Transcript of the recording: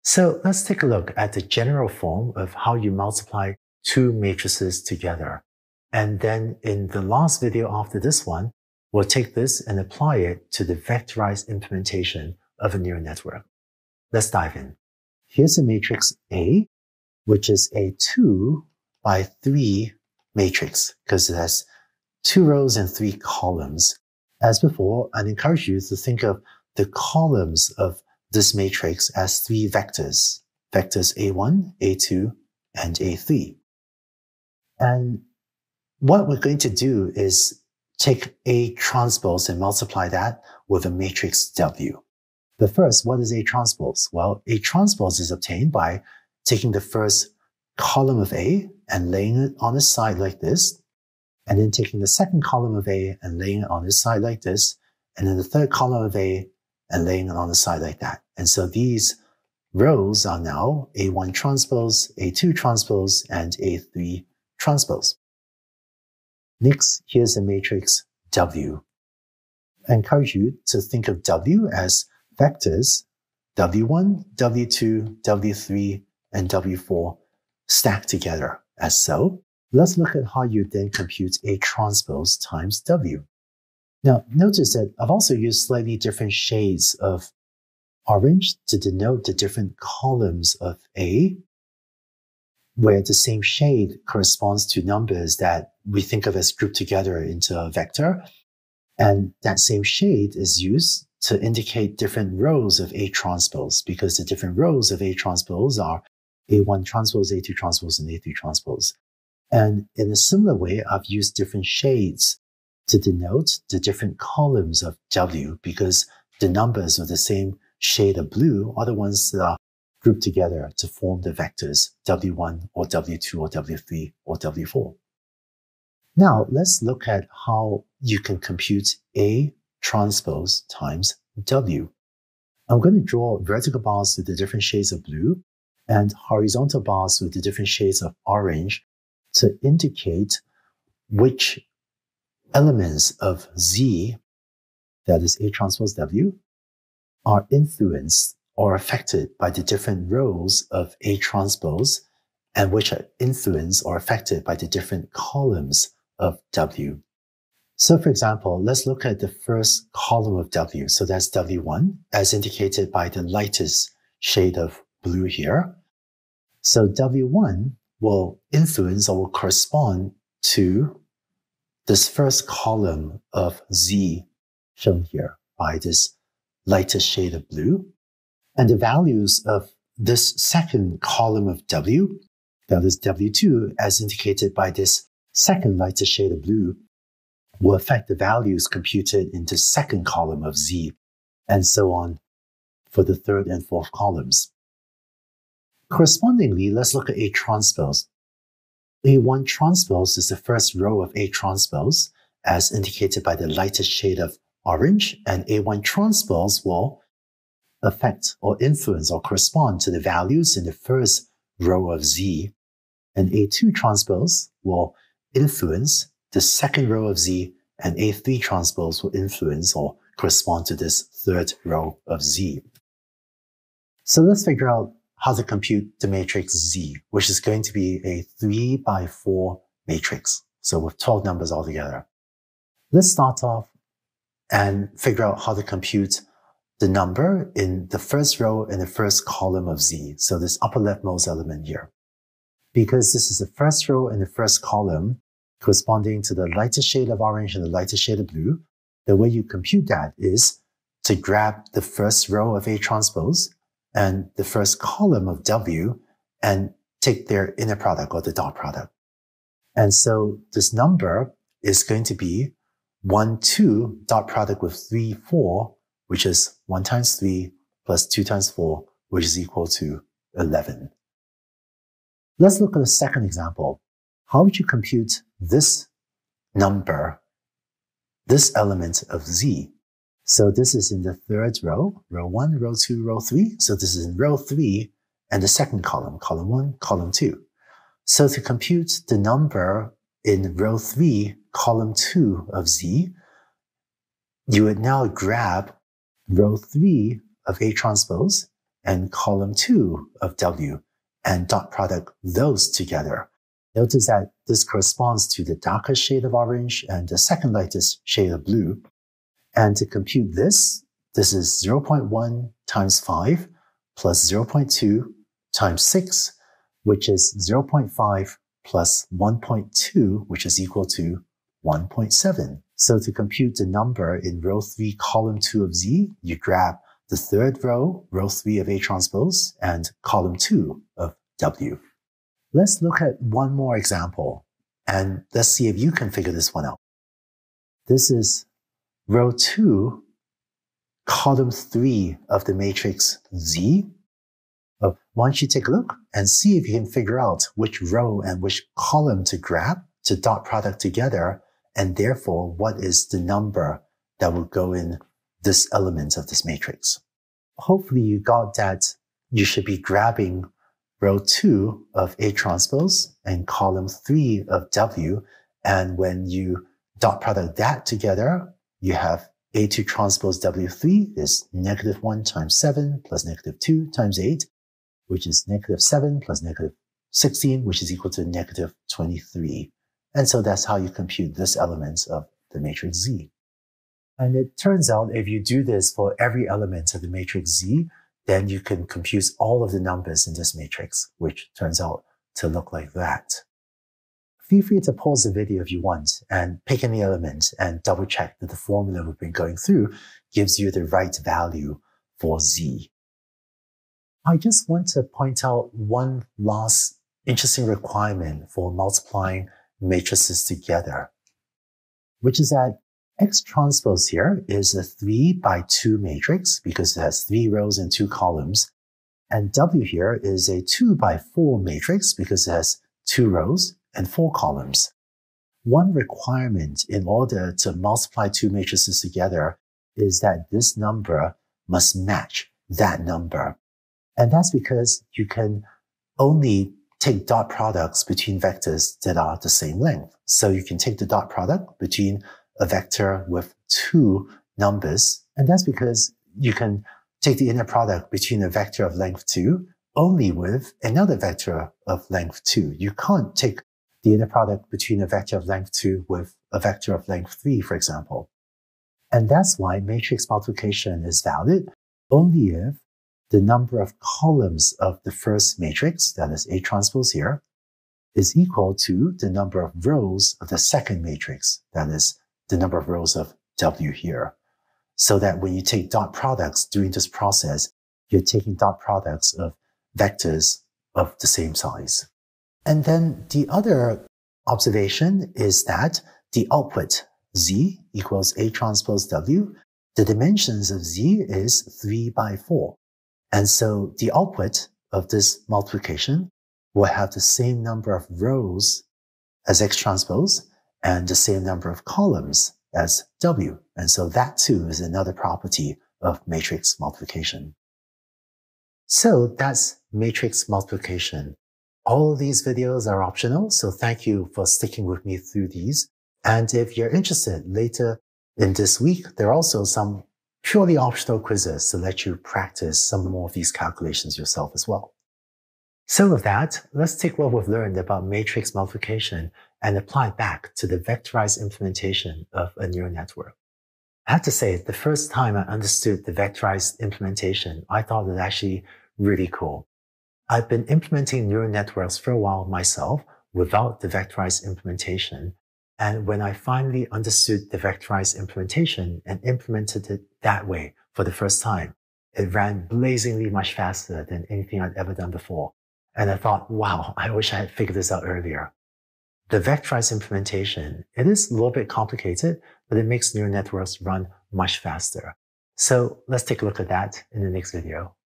So let's take a look at the general form of how you multiply two matrices together. And then in the last video after this one, we'll take this and apply it to the vectorized implementation of a neural network. Let's dive in. Here's a matrix A, which is a 2 by 3 matrix because it has 2 rows and 3 columns. As before, I'd encourage you to think of the columns of this matrix as 3 vectors, vectors A1, A2, and A3. And what we're going to do is take A transpose and multiply that with a matrix W. But first, what is A transpose? Well, A transpose is obtained by taking the first column of A and laying it on its side like this, and then taking the second column of A and laying it on its side like this, and then the third column of A and laying it on the side like that. And so these rows are now A1 transpose, A2 transpose, and A3 transpose. Next, here's a matrix W. I encourage you to think of W as vectors W1, W2, W3, and W4 stacked together as so. Let's look at how you then compute A transpose times W. Now, notice that I've also used slightly different shades of orange to denote the different columns of A, where the same shade corresponds to numbers that we think of as grouped together into a vector. And that same shade is used to indicate different rows of A transpose, because the different rows of A transpose are A1 transpose, A2 transpose, and A3 transpose. And in a similar way, I've used different shades to denote the different columns of W, because the numbers of the same shade of blue are the ones that are grouped together to form the vectors W1 or W2 or W3 or W4. Now, let's look at how you can compute A transpose times W. I'm going to draw vertical bars with the different shades of blue and horizontal bars with the different shades of orange to indicate which elements of Z, that is A transpose W, are influenced or affected by the different rows of A transpose, and which are influenced or affected by the different columns of W. So for example, let's look at the first column of W. So that's W1, as indicated by the lightest shade of blue here. So W1 will influence or will correspond to this first column of Z shown here by this lightest shade of blue. And the values of this second column of W, that is W2, as indicated by this second lightest shade of blue, will affect the values computed in the second column of Z, and so on for the third and fourth columns. Correspondingly, let's look at A transpose. A1 transpose is the first row of A transpose, as indicated by the lightest shade of orange, and A1 transpose will affect or influence or correspond to the values in the first row of Z, and A2 transpose will influence the second row of Z, and A3 transpose will influence or correspond to this third row of Z. So let's figure out how to compute the matrix Z, which is going to be a 3 by 4 matrix, so with 12 numbers altogether. Let's start off and figure out how to compute the number in the first row and the first column of Z, so this upper leftmost element here. Because this is the first row and the first column corresponding to the lightest shade of orange and the lightest shade of blue, the way you compute that is to grab the first row of A transpose and the first column of W and take their inner product or the dot product. And so this number is going to be 1, 2 dot product with 3, 4, which is 1 times 3 plus 2 times 4, which is equal to 11. Let's look at a second example. How would you compute this number, this element of Z? So this is in the third row, row 1, row 2, row 3. So this is in row 3 and the second column, column 1, column 2. So to compute the number in row 3, column 2 of Z, you would now grab row 3 of A transpose and column 2 of W and dot product those together. Notice that this corresponds to the darker shade of orange and the second lightest shade of blue. And to compute this is 0.1 times 5 plus 0.2 times 6, which is 0.5 plus 1.2, which is equal to 1.7. So to compute the number in row 3, column 2 of Z, you grab the third row, row 3 of A transpose, and column 2 of W. Let's look at one more example, and let's see if you can figure this one out. This is row 2, column 3 of the matrix Z. Why don't you take a look and see if you can figure out which row and which column to grab to dot product together, and therefore what is the number that will go in this element of this matrix. Hopefully you got that you should be grabbing row 2 of A transpose and column 3 of W, and when you dot product that together, you have A2 transpose W3 is negative 1 times 7 plus negative 2 times 8, which is negative 7 plus negative 16, which is equal to negative 23. And so that's how you compute this element of the matrix Z. And it turns out if you do this for every element of the matrix Z, then you can compute all of the numbers in this matrix, which turns out to look like that. Feel free to pause the video if you want and pick any element and double check that the formula we've been going through gives you the right value for Z. I just want to point out one last interesting requirement for multiplying matrices together, which is that X transpose here is a 3 by 2 matrix because it has 3 rows and 2 columns. And W here is a 2 by 4 matrix because it has 2 rows and 4 columns. One requirement in order to multiply 2 matrices together is that this number must match that number. And that's because you can only take dot products between vectors that are the same length. So you can take the dot product between a vector with 2 numbers, and that's because you can take the inner product between a vector of length 2 only with another vector of length 2. You can't take the inner product between a vector of length 2 with a vector of length 3, for example. And that's why matrix multiplication is valid only if the number of columns of the first matrix, that is A transpose here, is equal to the number of rows of the second matrix, that is the number of rows of W here. So that when you take dot products during this process, you're taking dot products of vectors of the same size. And then the other observation is that the output Z equals A transpose W, the dimensions of Z is 3 by 4. And so the output of this multiplication will have the same number of rows as X transpose and the same number of columns as W. And so that too is another property of matrix multiplication. So that's matrix multiplication. All of these videos are optional, so thank you for sticking with me through these. And if you're interested, later in this week, there are also some purely optional quizzes to let you practice some more of these calculations yourself as well. So with that, let's take what we've learned about matrix multiplication and apply it back to the vectorized implementation of a neural network. I have to say, the first time I understood the vectorized implementation, I thought it was actually really cool. I've been implementing neural networks for a while myself without the vectorized implementation. And when I finally understood the vectorized implementation and implemented it that way for the first time, it ran blazingly much faster than anything I'd ever done before. And I thought, wow, I wish I had figured this out earlier. The vectorized implementation, it is a little bit complicated, but it makes neural networks run much faster. So let's take a look at that in the next video.